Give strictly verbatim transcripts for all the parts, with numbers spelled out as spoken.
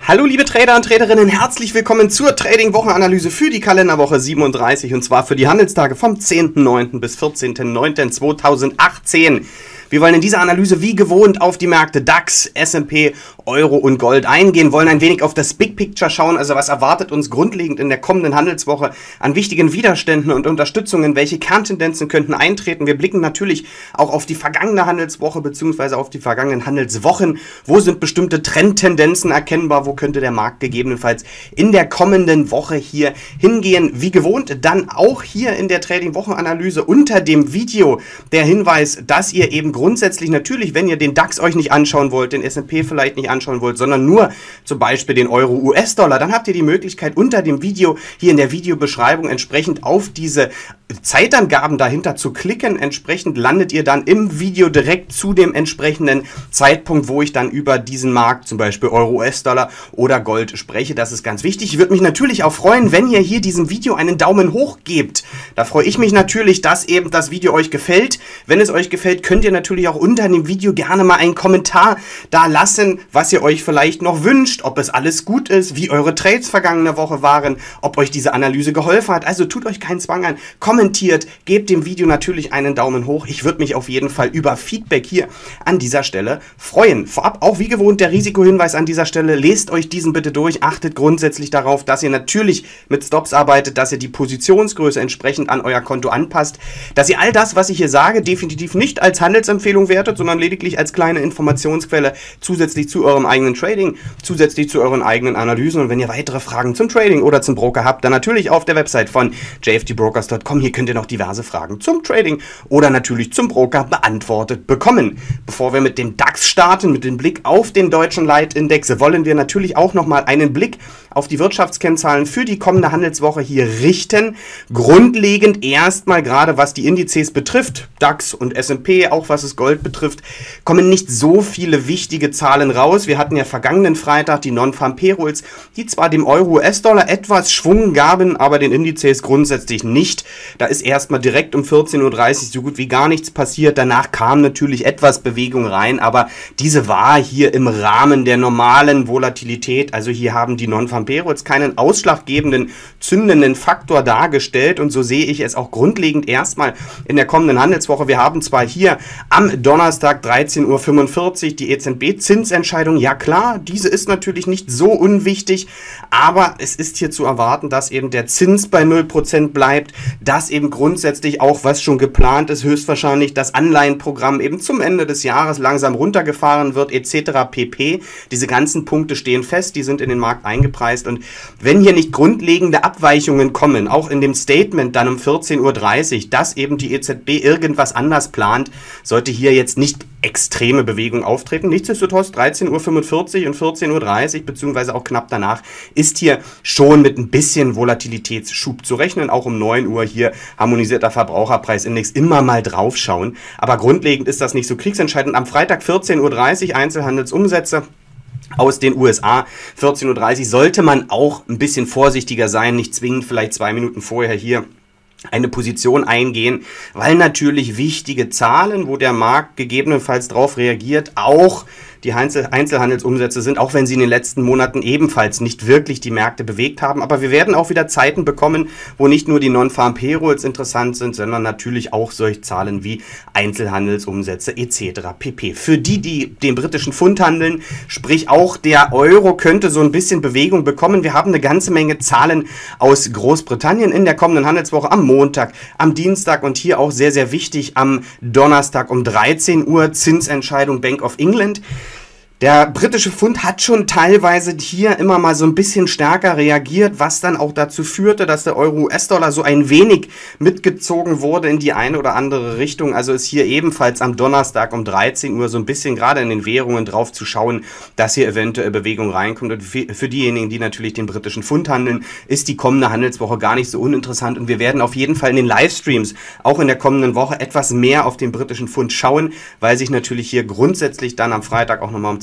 Hallo liebe Trader und Traderinnen, herzlich willkommen zur Trading-Wochenanalyse für die Kalenderwoche siebenunddreißig und zwar für die Handelstage vom zehnten neunten bis vierzehnten neunten zweitausendachtzehn. Wir wollen in dieser Analyse wie gewohnt auf die Märkte DAX, S und P, Euro und Gold eingehen, wollen ein wenig auf das Big Picture schauen, also was erwartet uns grundlegend in der kommenden Handelswoche an wichtigen Widerständen und Unterstützungen, welche Kerntendenzen könnten eintreten. Wir blicken natürlich auch auf die vergangene Handelswoche bzw. auf die vergangenen Handelswochen. Wo sind bestimmte Trendtendenzen erkennbar? Wo könnte der Markt gegebenenfalls in der kommenden Woche hier hingehen? Wie gewohnt dann auch hier in der Trading-Wochenanalyse unter dem Video der Hinweis, dass ihr eben grundsätzlich natürlich, wenn ihr den DAX euch nicht anschauen wollt, den S und P vielleicht nicht anschauen wollt, sondern nur zum Beispiel den Euro-U S-Dollar, dann habt ihr die Möglichkeit unter dem Video hier in der Videobeschreibung entsprechend auf diese Zeitangaben dahinter zu klicken. Entsprechend landet ihr dann im Video direkt zu dem entsprechenden Zeitpunkt, wo ich dann über diesen Markt, zum Beispiel Euro-U S-Dollar oder Gold, spreche. Das ist ganz wichtig. Ich würde mich natürlich auch freuen, wenn ihr hier diesem Video einen Daumen hoch gebt. Da freue ich mich natürlich, dass eben das Video euch gefällt. Wenn es euch gefällt, könnt ihr natürlich auch unter dem Video gerne mal einen Kommentar da lassen, was ihr euch vielleicht noch wünscht, ob es alles gut ist, wie eure Trades vergangene Woche waren, ob euch diese Analyse geholfen hat. Also tut euch keinen Zwang an, kommentiert, gebt dem Video natürlich einen Daumen hoch. Ich würde mich auf jeden Fall über Feedback hier an dieser Stelle freuen. Vorab auch wie gewohnt der Risikohinweis an dieser Stelle. Lest euch diesen bitte durch. Achtet grundsätzlich darauf, dass ihr natürlich mit Stops arbeitet, dass ihr die Positionsgröße entsprechend an euer Konto anpasst, dass ihr all das, was ich hier sage, definitiv nicht als Handelsempfehlung wertet, sondern lediglich als kleine Informationsquelle zusätzlich zu eurem eigenen Trading, zusätzlich zu euren eigenen Analysen. Und wenn ihr weitere Fragen zum Trading oder zum Broker habt, dann natürlich auf der Website von j f d brokers punkt com. Hier könnt ihr noch diverse Fragen zum Trading oder natürlich zum Broker beantwortet bekommen. Bevor wir mit dem DAX starten, mit dem Blick auf den deutschen Leitindex, wollen wir natürlich auch nochmal einen Blick auf die Wirtschaftskennzahlen für die kommende Handelswoche hier richten. Grundlegend erstmal, gerade was die Indizes betrifft, DAX und S und P, auch was es Gold betrifft, kommen nicht so viele wichtige Zahlen raus. Wir hatten ja vergangenen Freitag die Non-Farm Payrolls, die zwar dem Euro-U S-Dollar etwas Schwung gaben, aber den Indizes grundsätzlich nicht. Da ist erstmal direkt um vierzehn Uhr dreißig so gut wie gar nichts passiert. Danach kam natürlich etwas Bewegung rein, aber diese war hier im Rahmen der normalen Volatilität. Also hier haben die Non-Farm Payrolls keinen ausschlaggebenden, zündenden Faktor dargestellt und so sehe ich es auch grundlegend erstmal in der kommenden Handelswoche. Wir haben zwar hier am Donnerstag dreizehn Uhr fünfundvierzig die E Z B-Zinsentscheidung. Ja klar, diese ist natürlich nicht so unwichtig, aber es ist hier zu erwarten, dass eben der Zins bei null Prozent bleibt, dass eben grundsätzlich auch, was schon geplant ist, höchstwahrscheinlich das Anleihenprogramm eben zum Ende des Jahres langsam runtergefahren wird, et cetera pp. Diese ganzen Punkte stehen fest, die sind in den Markt eingepreist und wenn hier nicht grundlegende Abweichungen kommen, auch in dem Statement dann um vierzehn Uhr dreißig, dass eben die E Z B irgendwas anders plant, sollte hier jetzt nicht extreme Bewegung auftreten. Nichtsdestotrotz dreizehn Uhr fünfundvierzig und vierzehn Uhr dreißig beziehungsweise auch knapp danach ist hier schon mit ein bisschen Volatilitätsschub zu rechnen. Auch um neun Uhr hier harmonisierter Verbraucherpreisindex immer mal drauf schauen. Aber grundlegend ist das nicht so kriegsentscheidend. Am Freitag vierzehn Uhr dreißig Einzelhandelsumsätze aus den U S A, vierzehn Uhr dreißig sollte man auch ein bisschen vorsichtiger sein, nicht zwingend vielleicht zwei Minuten vorher hier eine Position eingehen, weil natürlich wichtige Zahlen, wo der Markt gegebenenfalls darauf reagiert, auch die Einzelhandelsumsätze sind, auch wenn sie in den letzten Monaten ebenfalls nicht wirklich die Märkte bewegt haben. Aber wir werden auch wieder Zeiten bekommen, wo nicht nur die Non-Farm Payrolls interessant sind, sondern natürlich auch solche Zahlen wie Einzelhandelsumsätze et cetera pp. Für die, die den britischen Pfund handeln, sprich auch der Euro könnte so ein bisschen Bewegung bekommen. Wir haben eine ganze Menge Zahlen aus Großbritannien in der kommenden Handelswoche am Montag, am Dienstag und hier auch sehr, sehr wichtig am Donnerstag um dreizehn Uhr Zinsentscheidung Bank of England. Der britische Pfund hat schon teilweise hier immer mal so ein bisschen stärker reagiert, was dann auch dazu führte, dass der Euro-U S-Dollar so ein wenig mitgezogen wurde in die eine oder andere Richtung. Also ist hier ebenfalls am Donnerstag um dreizehn Uhr so ein bisschen gerade in den Währungen drauf zu schauen, dass hier eventuell Bewegung reinkommt. Und für diejenigen, die natürlich den britischen Pfund handeln, ist die kommende Handelswoche gar nicht so uninteressant. Und wir werden auf jeden Fall in den Livestreams auch in der kommenden Woche etwas mehr auf den britischen Pfund schauen, weil sich natürlich hier grundsätzlich dann am Freitag auch nochmal um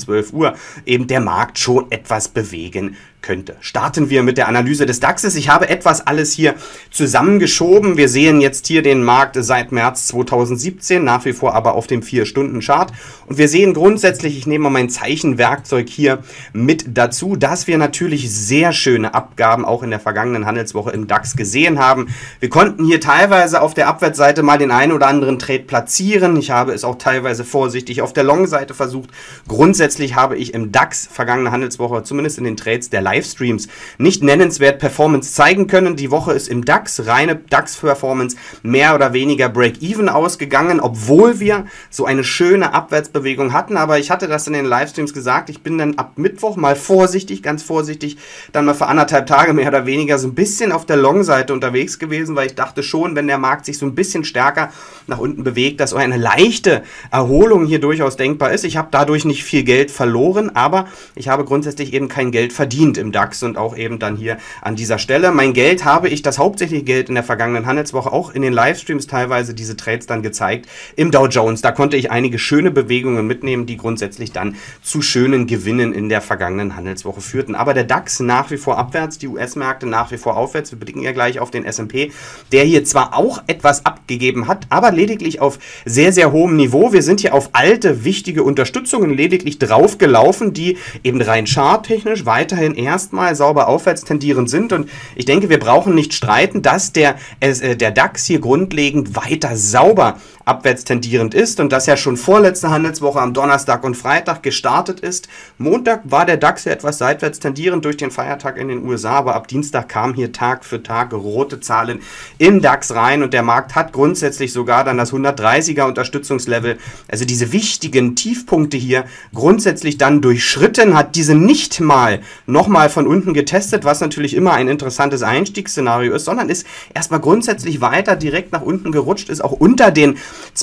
zwölf Uhr eben der Markt schon etwas bewegen könnte. Starten wir mit der Analyse des DAXes. Ich habe etwas alles hier zusammengeschoben. Wir sehen jetzt hier den Markt seit März zweitausendsiebzehn, nach wie vor aber auf dem vier Stunden Chart. Und wir sehen grundsätzlich, ich nehme mal mein Zeichenwerkzeug hier mit dazu, dass wir natürlich sehr schöne Abgaben auch in der vergangenen Handelswoche im DAX gesehen haben. Wir konnten hier teilweise auf der Abwärtsseite mal den einen oder anderen Trade platzieren. Ich habe es auch teilweise vorsichtig auf der Long-Seite versucht. Grundsätzlich habe ich im DAX vergangene Handelswoche, zumindest in den Trades der Livestreams, nicht nennenswert Performance zeigen können. Die Woche ist im DAX, reine DAX-Performance, mehr oder weniger Break-Even ausgegangen, obwohl wir so eine schöne Abwärtsbewegung hatten. Aber ich hatte das in den Livestreams gesagt, ich bin dann ab Mittwoch mal vorsichtig, ganz vorsichtig, dann mal für anderthalb Tage mehr oder weniger so ein bisschen auf der Long-Seite unterwegs gewesen, weil ich dachte schon, wenn der Markt sich so ein bisschen stärker nach unten bewegt, dass so eine leichte Erholung hier durchaus denkbar ist. Ich habe dadurch nicht viel Geld verloren, aber ich habe grundsätzlich eben kein Geld verdient im DAX und auch eben dann hier an dieser Stelle. Mein Geld habe ich, das hauptsächliche Geld in der vergangenen Handelswoche, auch in den Livestreams teilweise diese Trades dann gezeigt, im Dow Jones. Da konnte ich einige schöne Bewegungen mitnehmen, die grundsätzlich dann zu schönen Gewinnen in der vergangenen Handelswoche führten. Aber der DAX nach wie vor abwärts, die U S-Märkte nach wie vor aufwärts. Wir blicken ja gleich auf den S und P, der hier zwar auch etwas abgegeben hat, aber lediglich auf sehr, sehr hohem Niveau. Wir sind hier auf alte, wichtige Unterstützungen lediglich draufgelaufen, die eben rein charttechnisch weiterhin erstmal sauber aufwärts tendierend sind. Und ich denke, wir brauchen nicht streiten, dass der, äh, der DAX hier grundlegend weiter sauber abwärts tendierend ist und das ja schon vorletzte Handelswoche am Donnerstag und Freitag gestartet ist. Montag war der DAX ja etwas seitwärts tendierend durch den Feiertag in den U S A, aber ab Dienstag kamen hier Tag für Tag rote Zahlen im DAX rein und der Markt hat grundsätzlich sogar dann das hundertdreißiger Unterstützungslevel, also diese wichtigen Tiefpunkte hier, grundsätzlich dann durchschritten, hat diese nicht mal nochmal von unten getestet, was natürlich immer ein interessantes Einstiegsszenario ist, sondern ist erstmal grundsätzlich weiter direkt nach unten gerutscht, ist auch unter den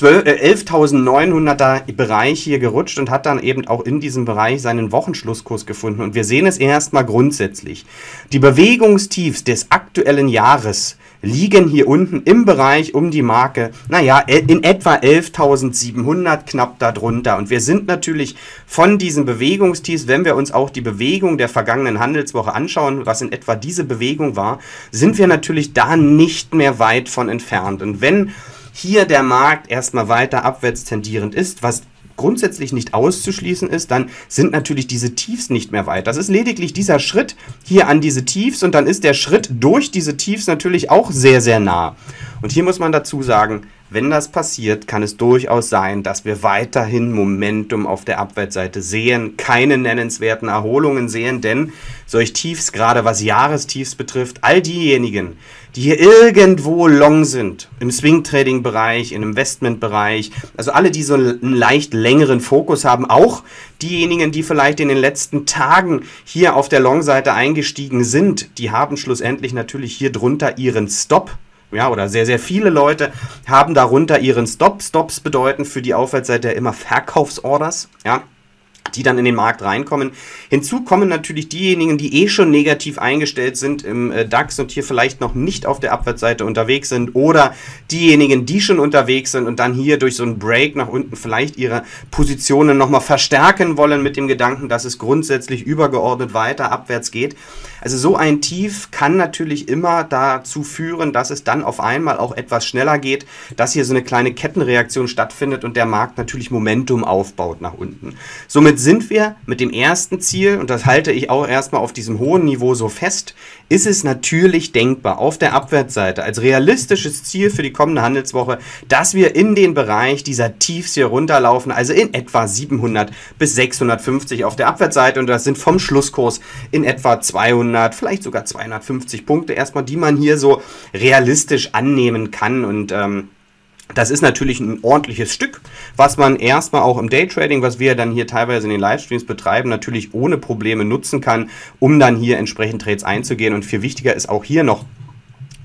elftausendneunhunderter Bereich hier gerutscht und hat dann eben auch in diesem Bereich seinen Wochenschlusskurs gefunden. Und wir sehen es erstmal grundsätzlich. Die Bewegungstiefs des aktuellen Jahres liegen hier unten im Bereich um die Marke, naja, in etwa elftausendsiebenhundert, knapp darunter. Und wir sind natürlich von diesen Bewegungstiefs, wenn wir uns auch die Bewegung der vergangenen Handelswoche anschauen, was in etwa diese Bewegung war, sind wir natürlich da nicht mehr weit von entfernt. Und wenn hier der Markt erstmal weiter abwärts tendierend ist, was grundsätzlich nicht auszuschließen ist, dann sind natürlich diese Tiefs nicht mehr weit. Das ist lediglich dieser Schritt hier an diese Tiefs und dann ist der Schritt durch diese Tiefs natürlich auch sehr, sehr nah. Und hier muss man dazu sagen, wenn das passiert, kann es durchaus sein, dass wir weiterhin Momentum auf der Abwärtsseite sehen, keine nennenswerten Erholungen sehen, denn solch Tiefs, gerade was Jahrestiefs betrifft, all diejenigen, die hier irgendwo long sind, im Swing-Trading-Bereich, im Investment-Bereich, also alle, die so einen leicht längeren Fokus haben, auch diejenigen, die vielleicht in den letzten Tagen hier auf der Long-Seite eingestiegen sind, die haben schlussendlich natürlich hier drunter ihren Stop. Ja, oder sehr, sehr viele Leute haben darunter ihren Stop. Stops bedeuten für die Aufwärtsseite immer Verkaufsorders, ja, die dann in den Markt reinkommen. Hinzu kommen natürlich diejenigen, die eh schon negativ eingestellt sind im äh, DAX und hier vielleicht noch nicht auf der Abwärtsseite unterwegs sind oder diejenigen, die schon unterwegs sind und dann hier durch so einen Break nach unten vielleicht ihre Positionen nochmal verstärken wollen mit dem Gedanken, dass es grundsätzlich übergeordnet weiter abwärts geht. Also so ein Tief kann natürlich immer dazu führen, dass es dann auf einmal auch etwas schneller geht, dass hier so eine kleine Kettenreaktion stattfindet und der Markt natürlich Momentum aufbaut nach unten. Somit sind wir mit dem ersten Ziel, und das halte ich auch erstmal auf diesem hohen Niveau so fest, ist es natürlich denkbar auf der Abwärtsseite als realistisches Ziel für die kommende Handelswoche, dass wir in den Bereich dieser Tiefs hier runterlaufen, also in etwa siebenhundert bis sechshundertfünfzig auf der Abwärtsseite und das sind vom Schlusskurs in etwa zweihundert, vielleicht sogar zweihundertfünfzig Punkte erstmal, die man hier so realistisch annehmen kann und ähm, das ist natürlich ein ordentliches Stück, was man erstmal auch im Daytrading, was wir dann hier teilweise in den Livestreams betreiben, natürlich ohne Probleme nutzen kann, um dann hier entsprechend Trades einzugehen. Und viel wichtiger ist auch hier noch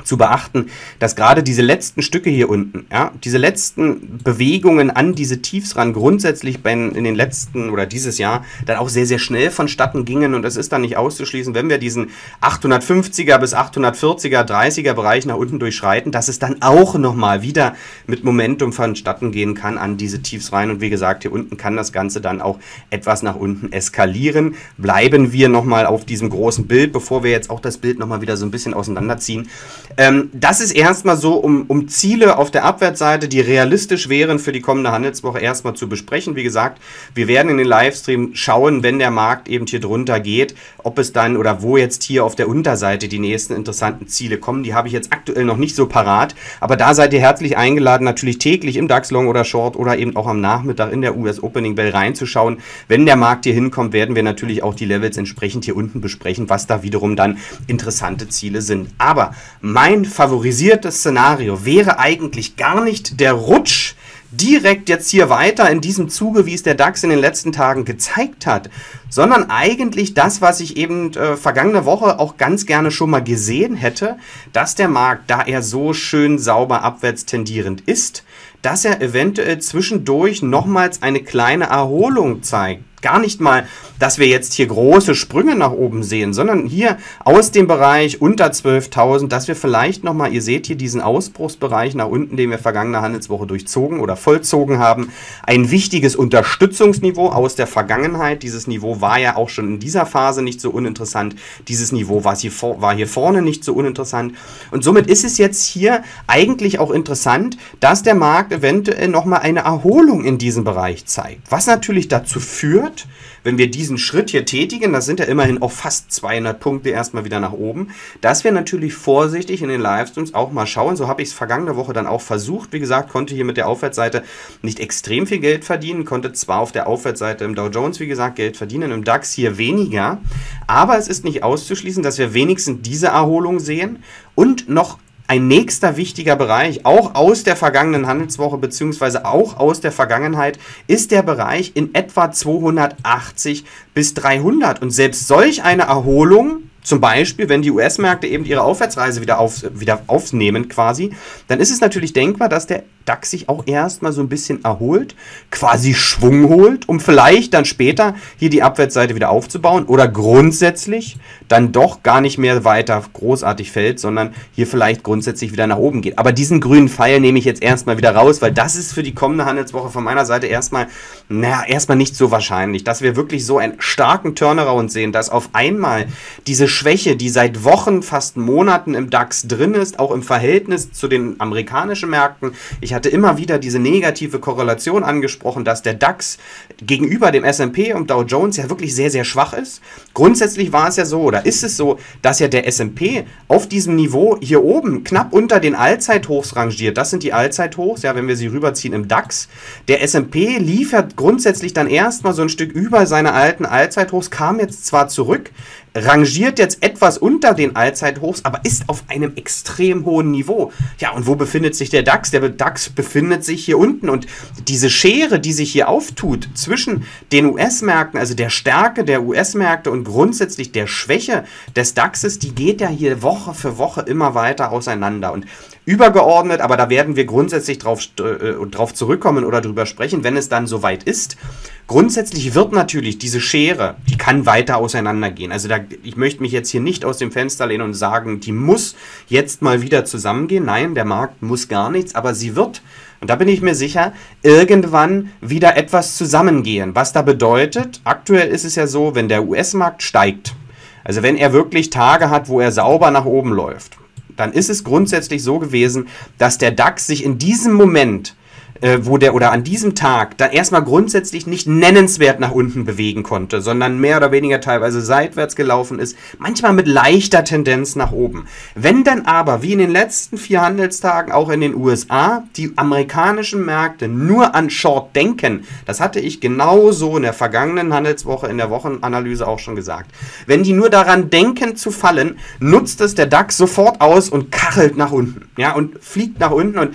zu beachten, dass gerade diese letzten Stücke hier unten, ja, diese letzten Bewegungen an diese Tiefs ran grundsätzlich bei, in den letzten oder dieses Jahr dann auch sehr, sehr schnell vonstatten gingen und es ist dann nicht auszuschließen, wenn wir diesen achthundertfünfziger bis achthundertvierziger, dreißiger Bereich nach unten durchschreiten, dass es dann auch nochmal wieder mit Momentum vonstatten gehen kann an diese Tiefs rein und wie gesagt, hier unten kann das Ganze dann auch etwas nach unten eskalieren. Bleiben wir nochmal auf diesem großen Bild, bevor wir jetzt auch das Bild nochmal wieder so ein bisschen auseinanderziehen. Ähm, das ist erstmal so, um, um Ziele auf der Abwärtsseite, die realistisch wären für die kommende Handelswoche, erstmal zu besprechen. Wie gesagt, wir werden in den Livestream schauen, wenn der Markt eben hier drunter geht, ob es dann oder wo jetzt hier auf der Unterseite die nächsten interessanten Ziele kommen. Die habe ich jetzt aktuell noch nicht so parat, aber da seid ihr herzlich eingeladen, natürlich täglich im DAX Long oder Short oder eben auch am Nachmittag in der U S Opening Bell reinzuschauen. Wenn der Markt hier hinkommt, werden wir natürlich auch die Levels entsprechend hier unten besprechen, was da wiederum dann interessante Ziele sind. Aber mein favorisiertes Szenario wäre eigentlich gar nicht der Rutsch direkt jetzt hier weiter in diesem Zuge, wie es der DAX in den letzten Tagen gezeigt hat, sondern eigentlich das, was ich eben äh, vergangene Woche auch ganz gerne schon mal gesehen hätte, dass der Markt, da er so schön sauber abwärts tendierend ist, dass er eventuell zwischendurch nochmals eine kleine Erholung zeigt. Gar nicht mal, dass wir jetzt hier große Sprünge nach oben sehen, sondern hier aus dem Bereich unter zwölftausend, dass wir vielleicht nochmal, ihr seht hier diesen Ausbruchsbereich nach unten, den wir vergangene Handelswoche durchzogen oder vollzogen haben, ein wichtiges Unterstützungsniveau aus der Vergangenheit. Dieses Niveau war ja auch schon in dieser Phase nicht so uninteressant. Dieses Niveau war hier, war hier vorne nicht so uninteressant. Und somit ist es jetzt hier eigentlich auch interessant, dass der Markt eventuell nochmal eine Erholung in diesem Bereich zeigt. Was natürlich dazu führt, wenn wir diesen Schritt hier tätigen, das sind ja immerhin auch fast zweihundert Punkte erstmal wieder nach oben, dass wir natürlich vorsichtig in den Livestreams auch mal schauen. So habe ich es vergangene Woche dann auch versucht. Wie gesagt, konnte hier mit der Aufwärtsseite nicht extrem viel Geld verdienen, konnte zwar auf der Aufwärtsseite im Dow Jones, wie gesagt, Geld verdienen, im DAX hier weniger, aber es ist nicht auszuschließen, dass wir wenigstens diese Erholung sehen und noch ein nächster wichtiger Bereich, auch aus der vergangenen Handelswoche beziehungsweise auch aus der Vergangenheit, ist der Bereich in etwa zweihundertachtzig bis dreihundert. Und selbst solch eine Erholung, zum Beispiel, wenn die U S-Märkte eben ihre Aufwärtsreise wieder, auf, wieder aufnehmen quasi, dann ist es natürlich denkbar, dass der DAX sich auch erstmal so ein bisschen erholt, quasi Schwung holt, um vielleicht dann später hier die Abwärtsseite wieder aufzubauen oder grundsätzlich dann doch gar nicht mehr weiter großartig fällt, sondern hier vielleicht grundsätzlich wieder nach oben geht. Aber diesen grünen Pfeil nehme ich jetzt erstmal wieder raus, weil das ist für die kommende Handelswoche von meiner Seite erstmal, naja, erstmal nicht so wahrscheinlich, dass wir wirklich so einen starken Turnaround sehen, dass auf einmal diese Schwäche, die seit Wochen, fast Monaten im DAX drin ist, auch im Verhältnis zu den amerikanischen Märkten. Ich hatte immer wieder diese negative Korrelation angesprochen, dass der DAX gegenüber dem S und P und Dow Jones ja wirklich sehr, sehr schwach ist. Grundsätzlich war es ja so, oder ist es so, dass ja der S und P auf diesem Niveau hier oben knapp unter den Allzeithochs rangiert. Das sind die Allzeithochs, ja, wenn wir sie rüberziehen im DAX. Der S und P liefert grundsätzlich dann erstmal so ein Stück über seine alten Allzeithochs, kam jetzt zwar zurück, rangiert jetzt etwas unter den Allzeithochs, aber ist auf einem extrem hohen Niveau. Ja, und wo befindet sich der DAX? Der DAX befindet sich hier unten und diese Schere, die sich hier auftut zwischen den U S-Märkten, also der Stärke der U S-Märkte und grundsätzlich der Schwäche des DAXes, die geht ja hier Woche für Woche immer weiter auseinander und übergeordnet, aber da werden wir grundsätzlich drauf, äh, drauf zurückkommen oder drüber sprechen, wenn es dann soweit ist. Grundsätzlich wird natürlich diese Schere, die kann weiter auseinandergehen. Also da, ich möchte mich jetzt hier nicht aus dem Fenster lehnen und sagen, die muss jetzt mal wieder zusammengehen. Nein, der Markt muss gar nichts, aber sie wird, und da bin ich mir sicher, irgendwann wieder etwas zusammengehen. Was da bedeutet, aktuell ist es ja so, wenn der U S-Markt steigt, also wenn er wirklich Tage hat, wo er sauber nach oben läuft, dann ist es grundsätzlich so gewesen, dass der DAX sich in diesem Moment, äh, wo der oder an diesem Tag dann erstmal grundsätzlich nicht nennenswert nach unten bewegen konnte, sondern mehr oder weniger teilweise seitwärts gelaufen ist, manchmal mit leichter Tendenz nach oben. Wenn dann aber, wie in den letzten vier Handelstagen auch in den U S A, die amerikanischen Märkte nur an Short denken, das hatte ich genauso in der vergangenen Handelswoche, in der Wochenanalyse auch schon gesagt, wenn die nur daran denken zu fallen, nutzt es der DAX sofort aus und kachelt nach unten, ja, und fliegt nach unten und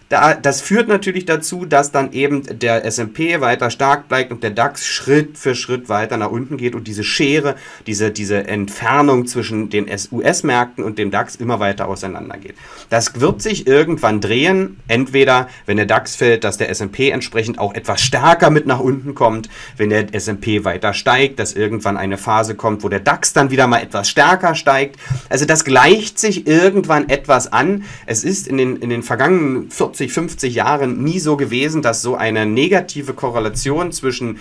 Da, das führt natürlich dazu, dass dann eben der S und P weiter stark bleibt und der DAX Schritt für Schritt weiter nach unten geht und diese Schere, diese, diese Entfernung zwischen den U S-Märkten und dem DAX immer weiter auseinandergeht. Das wird sich irgendwann drehen, entweder wenn der DAX fällt, dass der S und P entsprechend auch etwas stärker mit nach unten kommt, wenn der S und P weiter steigt, dass irgendwann eine Phase kommt, wo der DAX dann wieder mal etwas stärker steigt. Also das gleicht sich irgendwann etwas an. Es ist in den, in den vergangenen vierzig, fünfzig Jahren nie so gewesen, dass so eine negative Korrelation zwischen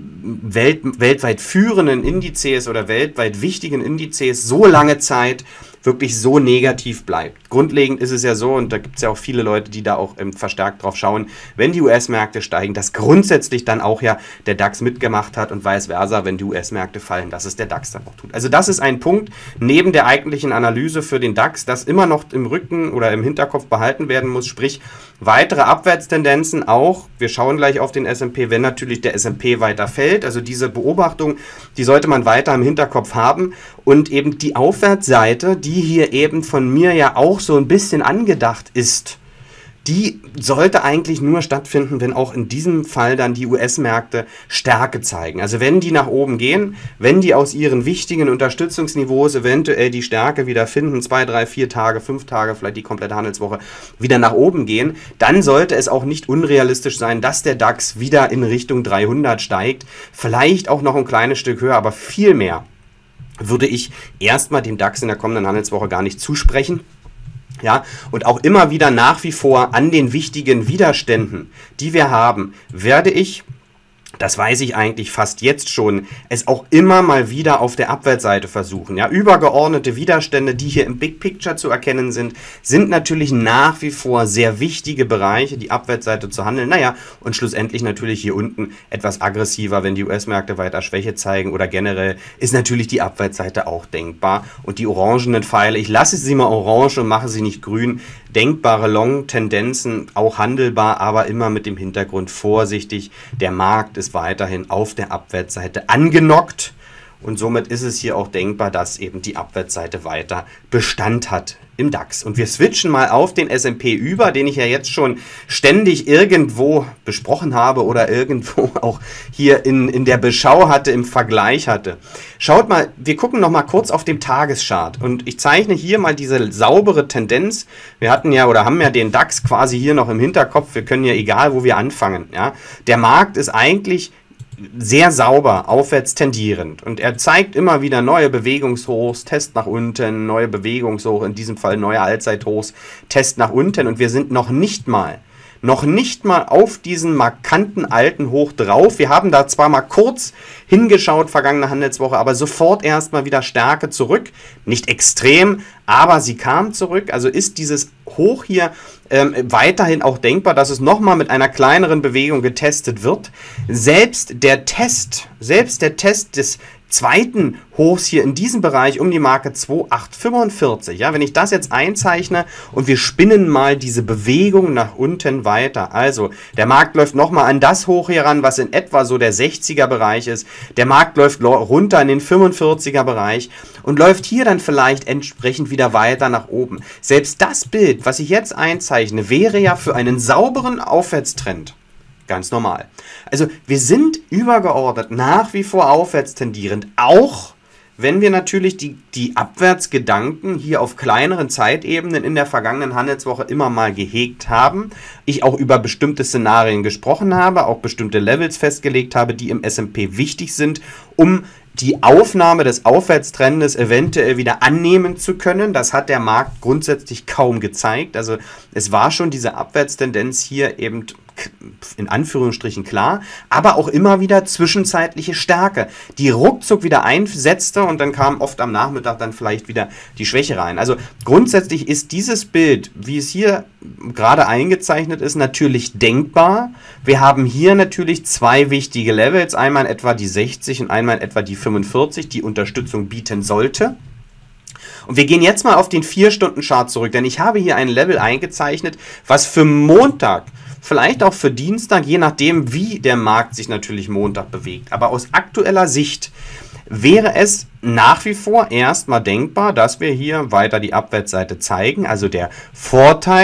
Welt, weltweit führenden Indizes oder weltweit wichtigen Indizes so lange Zeit wirklich so negativ bleibt. Grundlegend ist es ja so, und da gibt es ja auch viele Leute, die da auch ähm, verstärkt drauf schauen, wenn die U S-Märkte steigen, dass grundsätzlich dann auch ja der DAX mitgemacht hat und vice versa, wenn die U S-Märkte fallen, dass es der DAX dann auch tut. Also das ist ein Punkt neben der eigentlichen Analyse für den DAX, das immer noch im Rücken oder im Hinterkopf behalten werden muss, sprich weitere Abwärtstendenzen auch. Wir schauen gleich auf den S und P, wenn natürlich der S und P weiter fällt. Also diese Beobachtung, die sollte man weiter im Hinterkopf haben. Und eben die Aufwärtsseite, die hier eben von mir ja auch so ein bisschen angedacht ist, die sollte eigentlich nur stattfinden, wenn auch in diesem Fall dann die U S-Märkte Stärke zeigen. Also wenn die nach oben gehen, wenn die aus ihren wichtigen Unterstützungsniveaus eventuell die Stärke wieder finden, zwei, drei, vier Tage, fünf Tage, vielleicht die komplette Handelswoche, wieder nach oben gehen, dann sollte es auch nicht unrealistisch sein, dass der DAX wieder in Richtung dreihundert steigt. Vielleicht auch noch ein kleines Stück höher, aber viel mehr würde ich erstmal dem DAX in der kommenden Handelswoche gar nicht zusprechen. Ja, und auch immer wieder nach wie vor an den wichtigen Widerständen, die wir haben, werde ich, das weiß ich eigentlich fast jetzt schon, es auch immer mal wieder auf der Abwärtsseite versuchen. Ja, übergeordnete Widerstände, die hier im Big Picture zu erkennen sind, sind natürlich nach wie vor sehr wichtige Bereiche, die Abwärtsseite zu handeln. Naja, und schlussendlich natürlich hier unten etwas aggressiver, wenn die U S-Märkte weiter Schwäche zeigen oder generell ist natürlich die Abwärtsseite auch denkbar. Und die orangenen Pfeile, ich lasse sie mal orange und mache sie nicht grün, denkbare Long-Tendenzen, auch handelbar, aber immer mit dem Hintergrund vorsichtig. Der Markt ist weiterhin auf der Abwärtsseite angenockt und somit ist es hier auch denkbar, dass eben die Abwärtsseite weiter Bestand hat im DAX. Und wir switchen mal auf den S und P über, den ich ja jetzt schon ständig irgendwo besprochen habe oder irgendwo auch hier in, in der Beschau hatte, im Vergleich hatte. Schaut mal, wir gucken noch mal kurz auf den Tageschart und ich zeichne hier mal diese saubere Tendenz. Wir hatten ja oder haben ja den DAX quasi hier noch im Hinterkopf. Wir können ja egal, wo wir anfangen. Ja? Der Markt ist eigentlich sehr sauber, aufwärts tendierend. Und er zeigt immer wieder neue Bewegungshochs, Test nach unten, neue Bewegungshoch, in diesem Fall neue Allzeithochs, Test nach unten. Und wir sind noch nicht mal, noch nicht mal auf diesen markanten alten Hoch drauf. Wir haben da zwar mal kurz hingeschaut, vergangene Handelswoche, aber sofort erstmal wieder Stärke zurück. Nicht extrem, aber sie kam zurück. Also ist dieses Hoch hier ähm, weiterhin auch denkbar, dass es nochmal mit einer kleineren Bewegung getestet wird. Selbst der Test, selbst der Test des zweiten Hochs hier in diesem Bereich um die Marke zwei Komma acht fünfundvierzig. Ja, wenn ich das jetzt einzeichne und wir spinnen mal diese Bewegung nach unten weiter. Also der Markt läuft nochmal an das Hoch hier ran, was in etwa so der sechziger Bereich ist. Der Markt läuft runter in den fünfundvierziger Bereich und läuft hier dann vielleicht entsprechend wieder weiter nach oben. Selbst das Bild, was ich jetzt einzeichne, wäre ja für einen sauberen Aufwärtstrend ganz normal. Also wir sind übergeordnet nach wie vor aufwärts tendierend, auch wenn wir natürlich die, die Abwärtsgedanken hier auf kleineren Zeitebenen in der vergangenen Handelswoche immer mal gehegt haben. Ich auch über bestimmte Szenarien gesprochen habe, auch bestimmte Levels festgelegt habe, die im S und P wichtig sind, um die Aufnahme des Aufwärtstrendes eventuell wieder annehmen zu können. Das hat der Markt grundsätzlich kaum gezeigt. Also es war schon diese Abwärtstendenz hier eben in Anführungsstrichen klar, aber auch immer wieder zwischenzeitliche Stärke, die ruckzuck wieder einsetzte und dann kam oft am Nachmittag dann vielleicht wieder die Schwäche rein. Also grundsätzlich ist dieses Bild, wie es hier gerade eingezeichnet ist, natürlich denkbar. Wir haben hier natürlich zwei wichtige Levels, einmal in etwa die sechzig und einmal in etwa die fünfundvierzig, die Unterstützung bieten sollte. Und wir gehen jetzt mal auf den vier Stunden Chart zurück, denn ich habe hier ein Level eingezeichnet, was für Montag, vielleicht auch für Dienstag, je nachdem, wie der Markt sich natürlich Montag bewegt. Aber aus aktueller Sicht wäre es nach wie vor erstmal denkbar, dass wir hier weiter die Abwärtsseite zeigen. Also der Vorteil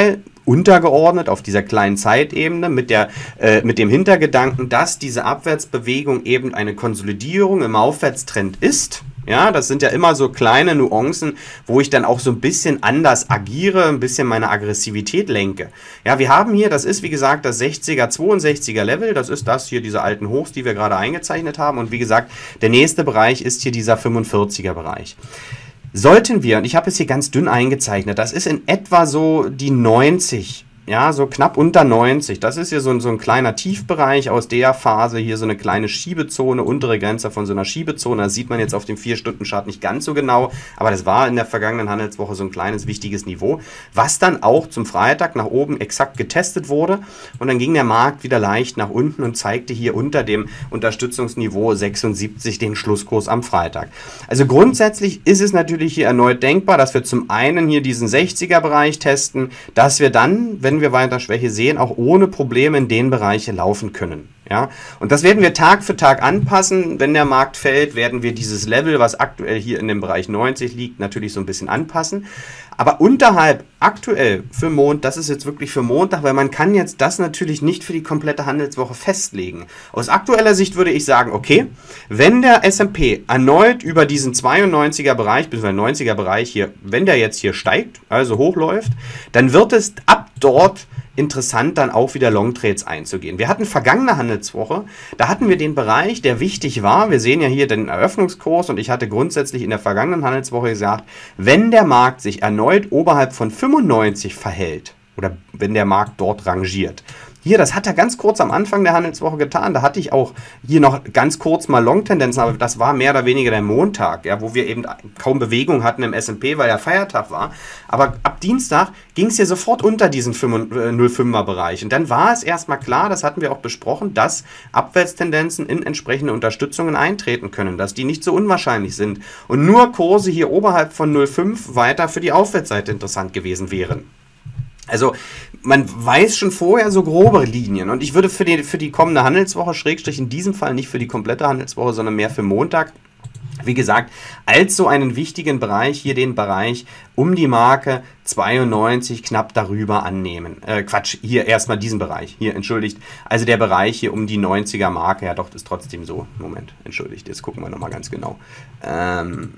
untergeordnet auf dieser kleinen Zeitebene mit, der, äh, mit dem Hintergedanken, dass diese Abwärtsbewegung eben eine Konsolidierung im Aufwärtstrend ist. Ja, das sind ja immer so kleine Nuancen, wo ich dann auch so ein bisschen anders agiere, ein bisschen meine Aggressivität lenke. Ja, wir haben hier, das ist wie gesagt das sechziger, zweiundsechziger Level, das ist das hier, diese alten Hochs, die wir gerade eingezeichnet haben. Und wie gesagt, der nächste Bereich ist hier dieser fünfundvierziger Bereich. Sollten wir, und ich habe es hier ganz dünn eingezeichnet, das ist in etwa so die neunzig, ja, so knapp unter neunzig. Das ist hier so ein, so ein kleiner Tiefbereich aus der Phase, hier so eine kleine Schiebezone, untere Grenze von so einer Schiebezone. Das sieht man jetzt auf dem vier Stunden Chart nicht ganz so genau, aber das war in der vergangenen Handelswoche so ein kleines, wichtiges Niveau, was dann auch zum Freitag nach oben exakt getestet wurde. Und dann ging der Markt wieder leicht nach unten und zeigte hier unter dem Unterstützungsniveau sechsundsiebzig den Schlusskurs am Freitag. Also grundsätzlich ist es natürlich hier erneut denkbar, dass wir zum einen hier diesen sechziger Bereich testen, dass wir dann, wenn wir weiter Schwäche sehen, auch ohne Probleme in den Bereiche laufen können. Ja? Und das werden wir Tag für Tag anpassen. Wenn der Markt fällt, werden wir dieses Level, was aktuell hier in dem Bereich neunzig liegt, natürlich so ein bisschen anpassen. Aber unterhalb aktuell für Montag, das ist jetzt wirklich für Montag, weil man kann jetzt das natürlich nicht für die komplette Handelswoche festlegen. Aus aktueller Sicht würde ich sagen, okay, wenn der S und P erneut über diesen zweiundneunziger Bereich, bzw. neunziger Bereich hier, wenn der jetzt hier steigt, also hochläuft, dann wird es ab dort interessant, dann auch wieder Long-Trades einzugehen. Wir hatten vergangene Handelswoche, da hatten wir den Bereich, der wichtig war. Wir sehen ja hier den Eröffnungskurs und ich hatte grundsätzlich in der vergangenen Handelswoche gesagt, wenn der Markt sich erneut oberhalb von fünfundneunzig verhält oder wenn der Markt dort rangiert. Hier, das hat er ganz kurz am Anfang der Handelswoche getan. Da hatte ich auch hier noch ganz kurz mal Long-Tendenzen, aber das war mehr oder weniger der Montag, ja, wo wir eben kaum Bewegung hatten im S und P, weil der Feiertag war. Aber ab Dienstag ging es hier sofort unter diesen null Komma fünfer Bereich. Und dann war es erstmal klar, das hatten wir auch besprochen, dass Abwärtstendenzen in entsprechende Unterstützungen eintreten können, dass die nicht so unwahrscheinlich sind. Und nur Kurse hier oberhalb von null Komma fünf weiter für die Aufwärtsseite interessant gewesen wären. Also man weiß schon vorher so grobe Linien und ich würde für die, für die kommende Handelswoche, Schrägstrich in diesem Fall nicht für die komplette Handelswoche, sondern mehr für Montag, wie gesagt, als so einen wichtigen Bereich, hier den Bereich um die Marke zweiundneunzig knapp darüber annehmen. Äh, Quatsch, hier erstmal diesen Bereich, hier, entschuldigt, also der Bereich hier um die neunziger Marke, ja doch, das ist trotzdem so, Moment, entschuldigt, jetzt gucken wir nochmal ganz genau. Ähm...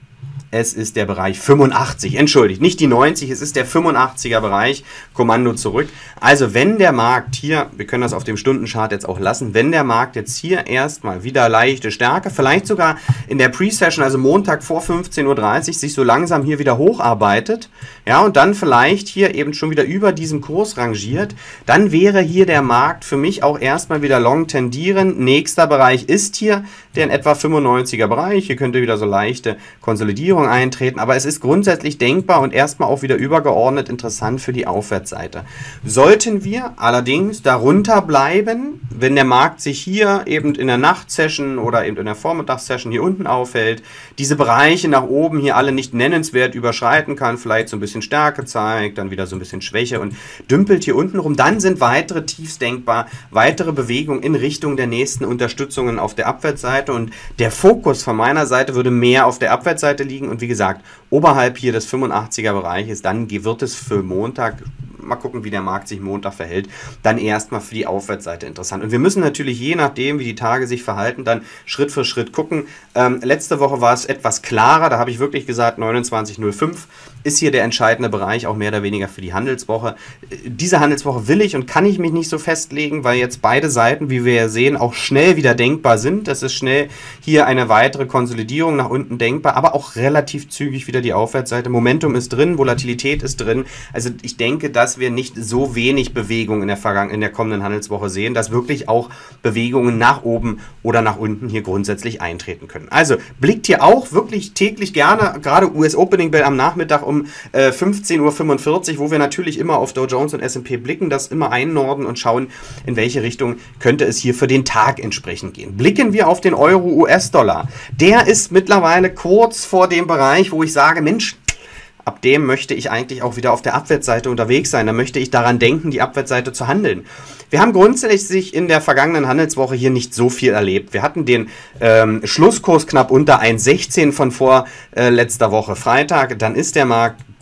Es ist der Bereich fünfundachtzig, entschuldigt, nicht die neunzig, es ist der fünfundachtziger Bereich, Kommando zurück. Also wenn der Markt hier, wir können das auf dem Stundenchart jetzt auch lassen, wenn der Markt jetzt hier erstmal wieder leichte Stärke, vielleicht sogar in der Pre-Session, also Montag vor fünfzehn Uhr dreißig, sich so langsam hier wieder hocharbeitet, ja, und dann vielleicht hier eben schon wieder über diesem Kurs rangiert, dann wäre hier der Markt für mich auch erstmal wieder long tendieren. Nächster Bereich ist hier der in etwa fünfundneunziger Bereich, hier könnte wieder so leichte Konsolidierung eintreten, aber es ist grundsätzlich denkbar und erstmal auch wieder übergeordnet interessant für die Aufwärtsseite. Sollten wir allerdings darunter bleiben, wenn der Markt sich hier eben in der Nachtsession oder eben in der Vormittagssession hier unten aufhält, diese Bereiche nach oben hier alle nicht nennenswert überschreiten kann, vielleicht so ein bisschen Stärke zeigt, dann wieder so ein bisschen Schwäche und dümpelt hier unten rum, dann sind weitere Tiefs denkbar, weitere Bewegungen in Richtung der nächsten Unterstützungen auf der Abwärtsseite und der Fokus von meiner Seite würde mehr auf der Abwärtsseite liegen und wie gesagt, oberhalb hier des fünfundachtziger Bereiches, dann wird es für Montag, mal gucken, wie der Markt sich Montag verhält, dann erstmal für die Aufwärtsseite interessant. Und wir müssen natürlich, je nachdem, wie die Tage sich verhalten, dann Schritt für Schritt gucken. Ähm, letzte Woche war es etwas klarer, da habe ich wirklich gesagt, neunundzwanzig Komma null fünf ist hier der entscheidende Bereich, auch mehr oder weniger für die Handelswoche. Diese Handelswoche will ich und kann ich mich nicht so festlegen, weil jetzt beide Seiten, wie wir ja sehen, auch schnell wieder denkbar sind. Es ist schnell hier eine weitere Konsolidierung nach unten denkbar, aber auch relativ zügig wieder die Aufwärtsseite. Momentum ist drin, Volatilität ist drin. Also ich denke, dass wir nicht so wenig Bewegung in der, Vergangen in der kommenden Handelswoche sehen, dass wirklich auch Bewegungen nach oben oder nach unten hier grundsätzlich eintreten können. Also blickt hier auch wirklich täglich gerne, gerade U S Opening Bell am Nachmittag um äh, fünfzehn Uhr fünfundvierzig, wo wir natürlich immer auf Dow Jones und S und P blicken, das immer einnorden und schauen, in welche Richtung könnte es hier für den Tag entsprechend gehen. Blicken wir auf den Euro-U S-Dollar. Der ist mittlerweile kurz vor dem Bereich, wo ich sage, Mensch, ab dem möchte ich eigentlich auch wieder auf der Abwärtsseite unterwegs sein. Da möchte ich daran denken, die Abwärtsseite zu handeln. Wir haben grundsätzlich in der vergangenen Handelswoche hier nicht so viel erlebt. Wir hatten den ähm, Schlusskurs knapp unter eins Komma sechzehn von vor äh, letzter Woche Freitag. Dann ist der Markt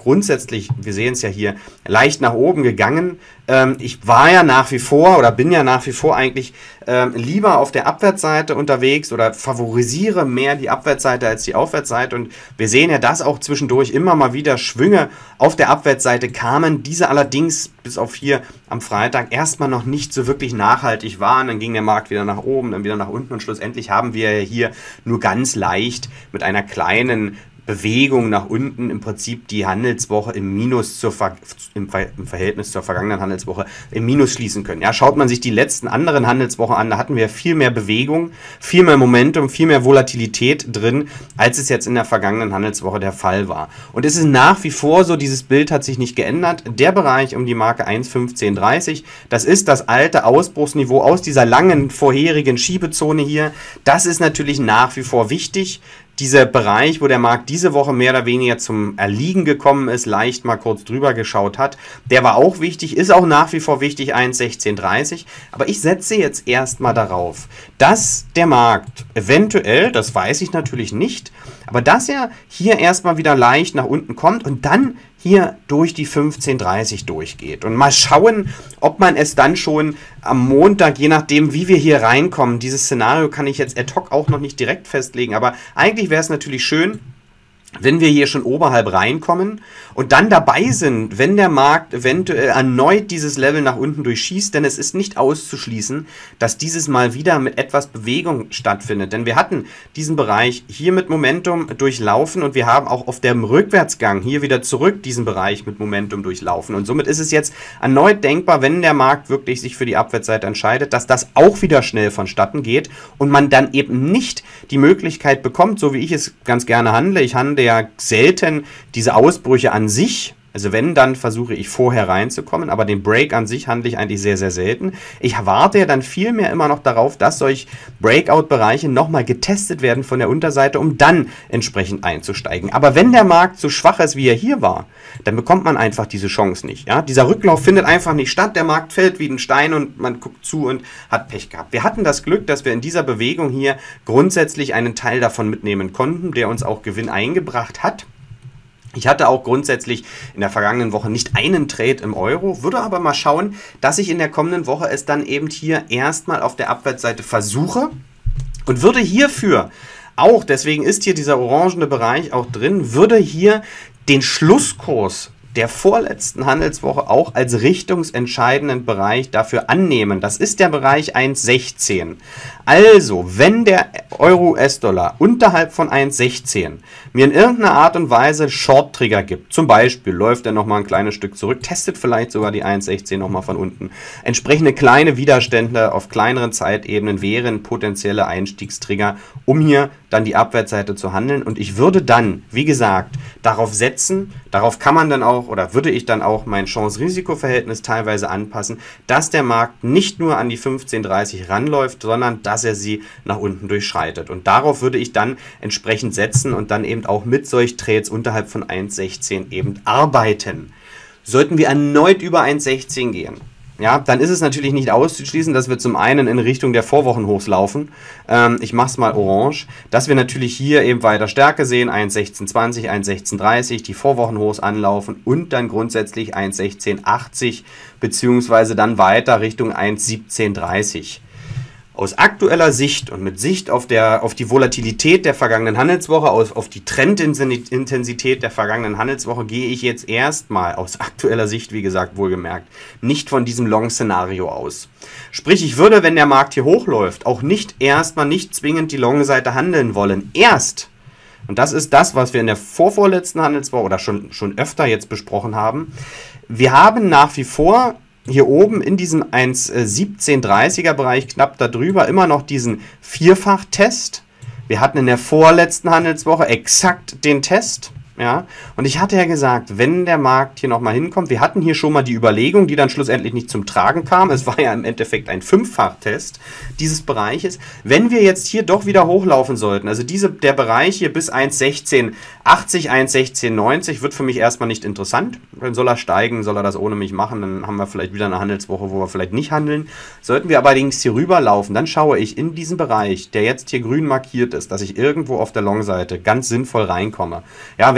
grundsätzlich, wir sehen es ja hier, leicht nach oben gegangen. Ähm, ich war ja nach wie vor oder bin ja nach wie vor eigentlich ähm, lieber auf der Abwärtsseite unterwegs oder favorisiere mehr die Abwärtsseite als die Aufwärtsseite. Und wir sehen ja, dass auch zwischendurch immer mal wieder Schwünge auf der Abwärtsseite kamen. Diese allerdings bis auf hier am Freitag erstmal noch nicht so wirklich nachhaltig waren. Dann ging der Markt wieder nach oben, dann wieder nach unten und schlussendlich haben wir hier nur ganz leicht mit einer kleinen Bewegung nach unten im Prinzip die Handelswoche im Minus zur Ver im, Ver im Verhältnis zur vergangenen Handelswoche im Minus schließen können. Ja, schaut man sich die letzten anderen Handelswochen an, da hatten wir viel mehr Bewegung, viel mehr Momentum, viel mehr Volatilität drin, als es jetzt in der vergangenen Handelswoche der Fall war. Und es ist nach wie vor so, dieses Bild hat sich nicht geändert. Der Bereich um die Marke eins fünfzehn dreißig, das ist das alte Ausbruchsniveau aus dieser langen vorherigen Schiebezone hier. Das ist natürlich nach wie vor wichtig. Dieser Bereich, wo der Markt diese Woche mehr oder weniger zum Erliegen gekommen ist, leicht mal kurz drüber geschaut hat, der war auch wichtig, ist auch nach wie vor wichtig, eins sechzehn dreißig. Aber ich setze jetzt erstmal darauf, dass der Markt eventuell, das weiß ich natürlich nicht, aber dass er hier erstmal wieder leicht nach unten kommt und dann hier durch die fünfzehn dreißig durchgeht. Und mal schauen, ob man es dann schon am Montag, je nachdem wie wir hier reinkommen, dieses Szenario kann ich jetzt ad hoc auch noch nicht direkt festlegen, aber eigentlich wäre es natürlich schön, wenn wir hier schon oberhalb reinkommen und dann dabei sind, wenn der Markt eventuell erneut dieses Level nach unten durchschießt, denn es ist nicht auszuschließen, dass dieses Mal wieder mit etwas Bewegung stattfindet. Denn wir hatten diesen Bereich hier mit Momentum durchlaufen und wir haben auch auf dem Rückwärtsgang hier wieder zurück diesen Bereich mit Momentum durchlaufen. Und somit ist es jetzt erneut denkbar, wenn der Markt wirklich sich für die Abwärtsseite entscheidet, dass das auch wieder schnell vonstatten geht und man dann eben nicht die Möglichkeit bekommt, so wie ich es ganz gerne handle, ich handle ja selten diese Ausbrüche an sich, also wenn, dann versuche ich vorher reinzukommen, aber den Break an sich handle ich eigentlich sehr, sehr selten. Ich warte ja dann vielmehr immer noch darauf, dass solche Breakout-Bereiche nochmal getestet werden von der Unterseite, um dann entsprechend einzusteigen. Aber wenn der Markt so schwach ist, wie er hier war, dann bekommt man einfach diese Chance nicht. Ja? Dieser Rücklauf findet einfach nicht statt, der Markt fällt wie ein Stein und man guckt zu und hat Pech gehabt. Wir hatten das Glück, dass wir in dieser Bewegung hier grundsätzlich einen Teil davon mitnehmen konnten, der uns auch Gewinn eingebracht hat. Ich hatte auch grundsätzlich in der vergangenen Woche nicht einen Trade im Euro, würde aber mal schauen, dass ich in der kommenden Woche es dann eben hier erstmal auf der Abwärtsseite versuche und würde hierfür auch, deswegen ist hier dieser orangene Bereich auch drin, würde hier den Schlusskurs der vorletzten Handelswoche auch als richtungsentscheidenden Bereich dafür annehmen. Das ist der Bereich eins sechzehn. Also, wenn der Euro-U S-Dollar unterhalb von eins sechzehn mir in irgendeiner Art und Weise Short-Trigger gibt, zum Beispiel läuft er nochmal ein kleines Stück zurück, testet vielleicht sogar die eins sechzehn nochmal von unten, entsprechende kleine Widerstände auf kleineren Zeitebenen wären potenzielle Einstiegstrigger, um hier dann die Abwärtsseite zu handeln. Und ich würde dann, wie gesagt, darauf setzen, darauf kann man dann auch, oder würde ich dann auch mein Chance-Risiko-Verhältnis teilweise anpassen, dass der Markt nicht nur an die fünfzehn dreißig ranläuft, sondern dass er sie nach unten durchschreitet. Und darauf würde ich dann entsprechend setzen und dann eben auch mit solch Trades unterhalb von eins sechzehn eben arbeiten. Sollten wir erneut über eins sechzehn gehen, ja, dann ist es natürlich nicht auszuschließen, dass wir zum einen in Richtung der Vorwochenhochs laufen. Ähm, ich mache es mal orange. Dass wir natürlich hier eben weiter Stärke sehen, eins sechzehn zwanzig, eins sechzehn dreißig, die Vorwochenhochs anlaufen und dann grundsätzlich eins sechzehn achtzig beziehungsweise dann weiter Richtung eins siebzehn dreißig. Aus aktueller Sicht und mit Sicht auf, der, auf die Volatilität der vergangenen Handelswoche, auf, auf die Trendintensität der vergangenen Handelswoche, gehe ich jetzt erstmal aus aktueller Sicht, wie gesagt, wohlgemerkt, nicht von diesem Long-Szenario aus. Sprich, ich würde, wenn der Markt hier hochläuft, auch nicht erstmal nicht zwingend die Long-Seite handeln wollen. Erst, und das ist das, was wir in der vorvorletzten Handelswoche oder schon, schon öfter jetzt besprochen haben, wir haben nach wie vor hier oben in diesem eins siebzehn dreißiger Bereich knapp darüber immer noch diesen Vierfach-Test. Wir hatten in der vorletzten Handelswoche exakt den Test. Ja, und ich hatte ja gesagt, wenn der Markt hier nochmal hinkommt, wir hatten hier schon mal die Überlegung, die dann schlussendlich nicht zum Tragen kam, es war ja im Endeffekt ein Fünffach-Test dieses Bereiches, wenn wir jetzt hier doch wieder hochlaufen sollten, also diese, der Bereich hier bis eins sechzehn achtzig, eins sechzehn neunzig wird für mich erstmal nicht interessant, dann soll er steigen, soll er das ohne mich machen, dann haben wir vielleicht wieder eine Handelswoche, wo wir vielleicht nicht handeln. Sollten wir allerdings hier rüberlaufen, dann schaue ich in diesen Bereich, der jetzt hier grün markiert ist, dass ich irgendwo auf der Long-Seite ganz sinnvoll reinkomme. Ja, wenn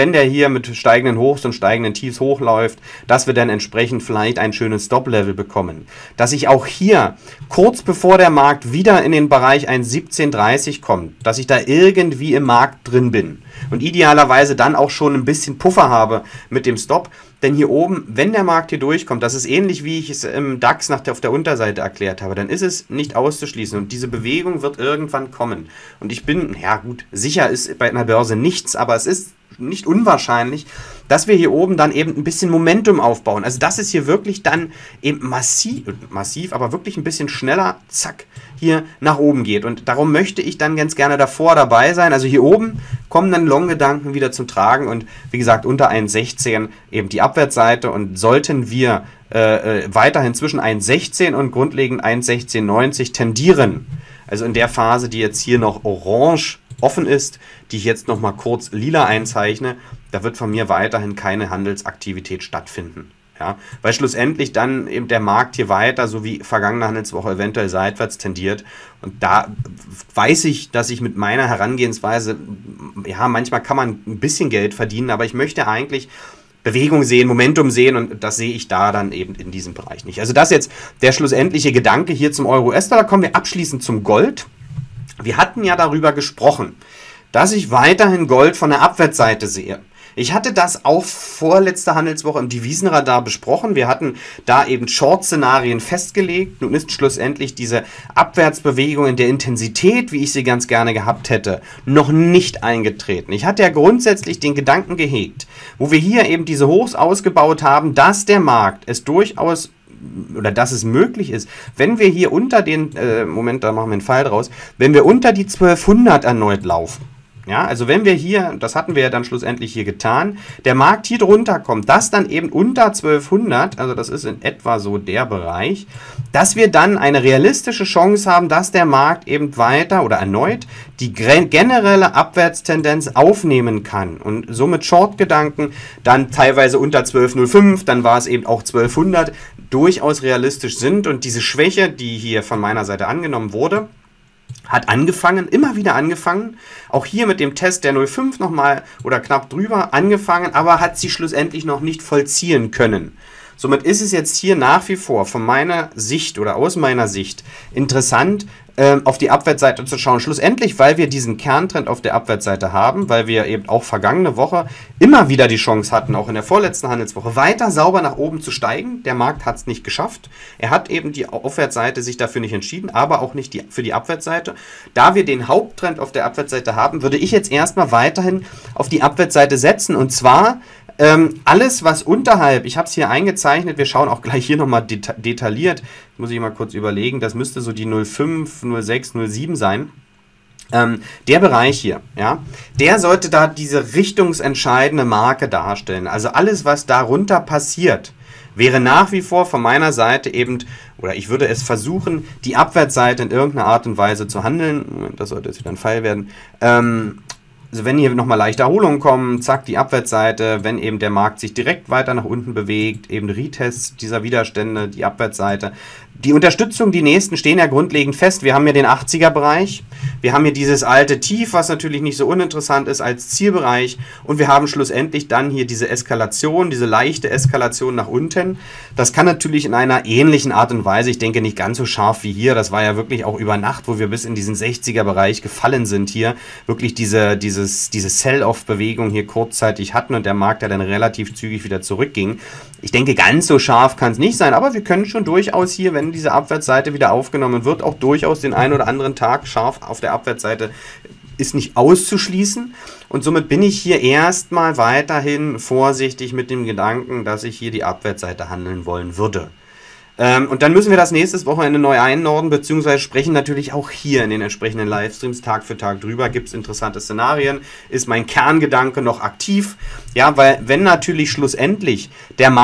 wenn der hier mit steigenden Hochs und steigenden Tiefs hochläuft, dass wir dann entsprechend vielleicht ein schönes Stop-Level bekommen. Dass ich auch hier, kurz bevor der Markt wieder in den Bereich eins Komma siebzehn dreißig kommt, dass ich da irgendwie im Markt drin bin und idealerweise dann auch schon ein bisschen Puffer habe mit dem Stop. Denn hier oben, wenn der Markt hier durchkommt, das ist ähnlich wie ich es im DAX nach der, auf der Unterseite erklärt habe, dann ist es nicht auszuschließen und diese Bewegung wird irgendwann kommen. Und ich bin, ja gut, sicher ist bei einer Börse nichts, aber es ist nicht unwahrscheinlich, dass wir hier oben dann eben ein bisschen Momentum aufbauen. Also dass es hier wirklich dann eben massiv, massiv, aber wirklich ein bisschen schneller, zack, hier nach oben geht. Und darum möchte ich dann ganz gerne davor dabei sein. Also hier oben kommen dann Long-Gedanken wieder zum Tragen und wie gesagt unter eins Komma sechzehn eben die Abwärtsseite und sollten wir äh, weiterhin zwischen eins Komma sechzehn und grundlegend eins Komma sechzehn neunzig tendieren, also in der Phase, die jetzt hier noch orange offen ist, die ich jetzt noch mal kurz lila einzeichne, da wird von mir weiterhin keine Handelsaktivität stattfinden. Ja, weil schlussendlich dann eben der Markt hier weiter, so wie vergangene Handelswoche, eventuell seitwärts tendiert. Und da weiß ich, dass ich mit meiner Herangehensweise, ja, manchmal kann man ein bisschen Geld verdienen, aber ich möchte eigentlich Bewegung sehen, Momentum sehen und das sehe ich da dann eben in diesem Bereich nicht. Also das jetzt der schlussendliche Gedanke hier zum Euro-U S-Dollar. Kommen wir abschließend zum Gold. Wir hatten ja darüber gesprochen, dass ich weiterhin Gold von der Abwärtsseite sehe. Ich hatte das auch vorletzte Handelswoche im Devisenradar besprochen. Wir hatten da eben Short-Szenarien festgelegt. Nun ist schlussendlich diese Abwärtsbewegung in der Intensität, wie ich sie ganz gerne gehabt hätte, noch nicht eingetreten. Ich hatte ja grundsätzlich den Gedanken gehegt, wo wir hier eben diese Hochs ausgebaut haben, dass der Markt es durchaus oder dass es möglich ist, wenn wir hier unter den, äh, Moment, da machen wir einen Pfeil draus, wenn wir unter die zwölfhundert erneut laufen. Ja, also wenn wir hier, das hatten wir ja dann schlussendlich hier getan, der Markt hier drunter kommt, das dann eben unter zwölfhundert, also das ist in etwa so der Bereich, dass wir dann eine realistische Chance haben, dass der Markt eben weiter oder erneut die generelle Abwärtstendenz aufnehmen kann und somit Short-Gedanken dann teilweise unter zwölf null fünf, dann war es eben auch zwölfhundert, durchaus realistisch sind und diese Schwäche, die hier von meiner Seite angenommen wurde, hat angefangen, immer wieder angefangen, auch hier mit dem Test der null Komma fünf nochmal oder knapp drüber angefangen, aber hat sie schlussendlich noch nicht vollziehen können. Somit ist es jetzt hier nach wie vor von meiner Sicht oder aus meiner Sicht interessant, ähm, auf die Abwärtsseite zu schauen. Schlussendlich, weil wir diesen Kerntrend auf der Abwärtsseite haben, weil wir eben auch vergangene Woche immer wieder die Chance hatten, auch in der vorletzten Handelswoche, weiter sauber nach oben zu steigen. Der Markt hat es nicht geschafft. Er hat eben die Aufwärtsseite sich dafür nicht entschieden, aber auch nicht die, für die Abwärtsseite. Da wir den Haupttrend auf der Abwärtsseite haben, würde ich jetzt erstmal weiterhin auf die Abwärtsseite setzen und zwar Ähm, alles, was unterhalb, ich habe es hier eingezeichnet, wir schauen auch gleich hier nochmal deta detailliert, muss ich mal kurz überlegen, das müsste so die null Komma fünf, null Komma sechs, null Komma sieben sein. Ähm, der Bereich hier, ja, der sollte da diese richtungsentscheidende Marke darstellen. Also alles, was darunter passiert, wäre nach wie vor von meiner Seite eben, oder ich würde es versuchen, die Abwärtsseite in irgendeiner Art und Weise zu handeln. Moment, das sollte jetzt wieder ein Pfeil werden. Ähm, Also wenn hier nochmal leichte Erholungen kommen, zack, die Abwärtsseite, wenn eben der Markt sich direkt weiter nach unten bewegt, eben Retest dieser Widerstände, die Abwärtsseite. Die Unterstützung, die nächsten stehen ja grundlegend fest. Wir haben ja den achtziger-Bereich, wir haben hier dieses alte Tief, was natürlich nicht so uninteressant ist als Zielbereich und wir haben schlussendlich dann hier diese Eskalation, diese leichte Eskalation nach unten. Das kann natürlich in einer ähnlichen Art und Weise, ich denke nicht ganz so scharf wie hier, das war ja wirklich auch über Nacht, wo wir bis in diesen sechziger-Bereich gefallen sind hier, wirklich diese, dieses, diese Sell-Off-Bewegung hier kurzzeitig hatten und der Markt ja dann relativ zügig wieder zurückging. Ich denke, ganz so scharf kann es nicht sein, aber wir können schon durchaus hier, wenn diese Abwärtsseite wieder aufgenommen wird, auch durchaus den einen oder anderen Tag scharf auf der Abwärtsseite ist nicht auszuschließen. Und somit bin ich hier erstmal weiterhin vorsichtig mit dem Gedanken, dass ich hier die Abwärtsseite handeln wollen würde. Ähm, und dann müssen wir das nächstes Wochenende neu einnorden, beziehungsweise sprechen natürlich auch hier in den entsprechenden Livestreams Tag für Tag drüber. Gibt es interessante Szenarien? Ist mein Kerngedanke noch aktiv? Ja, weil wenn natürlich schlussendlich der Markt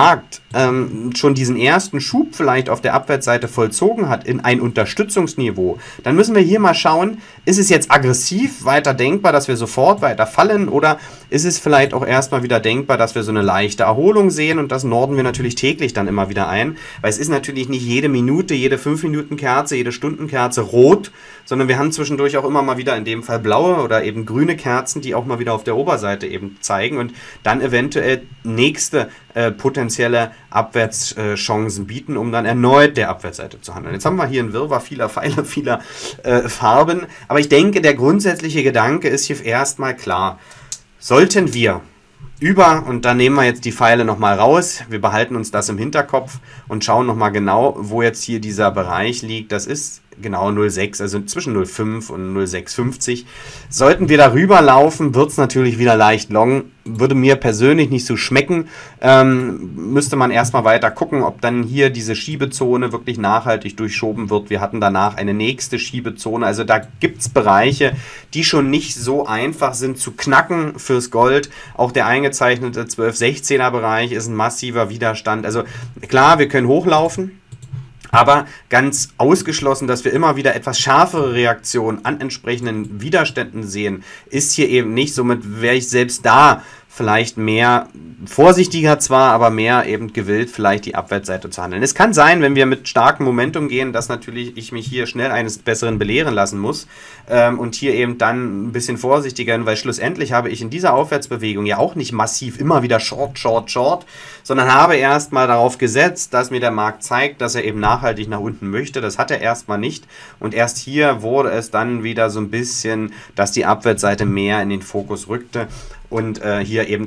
ähm, schon diesen ersten Schub vielleicht auf der Abwärtsseite vollzogen hat in ein Unterstützungsniveau, dann müssen wir hier mal schauen, ist es jetzt aggressiv weiter denkbar, dass wir sofort weiter fallen, oder ist es vielleicht auch erstmal wieder denkbar, dass wir so eine leichte Erholung sehen, und das norden wir natürlich täglich dann immer wieder ein, weil es ist natürlich nicht jede Minute, jede fünf Minuten Kerze, jede Stundenkerze rot, sondern wir haben zwischendurch auch immer mal wieder in dem Fall blaue oder eben grüne Kerzen, die auch mal wieder auf der Oberseite eben zeigen und dann eventuell nächste äh, potenzielle Abwärtschancen äh, bieten, um dann erneut der Abwärtsseite zu handeln. Jetzt haben wir hier ein Wirrwarr vieler Pfeile, vieler äh, Farben, aber ich denke, der grundsätzliche Gedanke ist hier erstmal klar. Sollten wir über, und dann nehmen wir jetzt die Pfeile nochmal raus, wir behalten uns das im Hinterkopf und schauen nochmal genau, wo jetzt hier dieser Bereich liegt, das ist genau null Komma sechs, also zwischen null Komma fünf und null Komma sechs fünfzig. Sollten wir darüber laufen, wird es natürlich wieder leicht long. Würde mir persönlich nicht so schmecken. Ähm, müsste man erstmal weiter gucken, ob dann hier diese Schiebezone wirklich nachhaltig durchschoben wird. Wir hatten danach eine nächste Schiebezone. Also da gibt es Bereiche, die schon nicht so einfach sind zu knacken fürs Gold. Auch der eingezeichnete zwölf sechzehner Bereich ist ein massiver Widerstand. Also klar, wir können hochlaufen. Aber ganz ausgeschlossen, dass wir immer wieder etwas schärfere Reaktionen an entsprechenden Widerständen sehen, ist hier eben nicht. Somit wäre ich selbst da vielleicht mehr vorsichtiger zwar, aber mehr eben gewillt, vielleicht die Abwärtsseite zu handeln. Es kann sein, wenn wir mit starkem Momentum gehen, dass natürlich ich mich hier schnell eines Besseren belehren lassen muss ähm, und hier eben dann ein bisschen vorsichtiger, weil schlussendlich habe ich in dieser Aufwärtsbewegung ja auch nicht massiv immer wieder Short, Short, Short, sondern habe erstmal darauf gesetzt, dass mir der Markt zeigt, dass er eben nachhaltig nach unten möchte. Das hat er erstmal nicht, und erst hier wurde es dann wieder so ein bisschen, dass die Abwärtsseite mehr in den Fokus rückte und äh, hier eben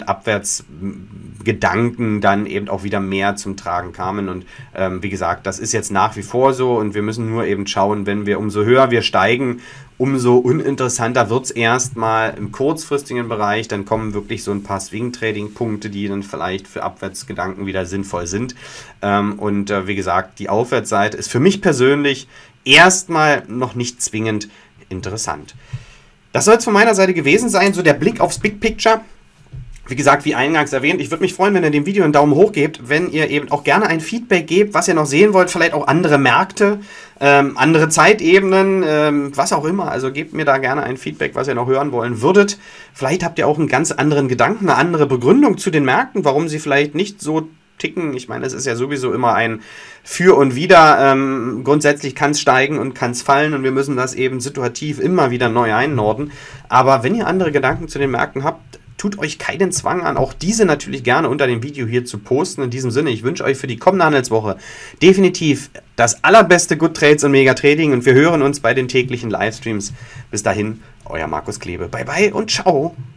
Abwärtsgedanken dann eben auch wieder mehr zum Tragen kamen. Und ähm, wie gesagt, das ist jetzt nach wie vor so, und wir müssen nur eben schauen, wenn wir umso höher wir steigen, umso uninteressanter wird es erstmal im kurzfristigen Bereich. Dann kommen wirklich so ein paar Swing-Trading-Punkte, die dann vielleicht für Abwärtsgedanken wieder sinnvoll sind. Ähm, und äh, wie gesagt, die Aufwärtsseite ist für mich persönlich erstmal noch nicht zwingend interessant. Das soll es von meiner Seite gewesen sein, so der Blick aufs Big Picture. Wie gesagt, wie eingangs erwähnt, ich würde mich freuen, wenn ihr dem Video einen Daumen hoch gebt, wenn ihr eben auch gerne ein Feedback gebt, was ihr noch sehen wollt, vielleicht auch andere Märkte, ähm, andere Zeitebenen, ähm, was auch immer. Also gebt mir da gerne ein Feedback, was ihr noch hören wollen würdet. Vielleicht habt ihr auch einen ganz anderen Gedanken, eine andere Begründung zu den Märkten, warum sie vielleicht nicht so ticken. Ich meine, es ist ja sowieso immer ein Für und Wider. Ähm, grundsätzlich kann es steigen und kann es fallen, und wir müssen das eben situativ immer wieder neu einnorden. Aber wenn ihr andere Gedanken zu den Märkten habt, tut euch keinen Zwang an, auch diese natürlich gerne unter dem Video hier zu posten. In diesem Sinne, ich wünsche euch für die kommende Handelswoche definitiv das allerbeste Good Trades und Mega Trading, und wir hören uns bei den täglichen Livestreams. Bis dahin, euer Markus Klebe. Bye bye und ciao.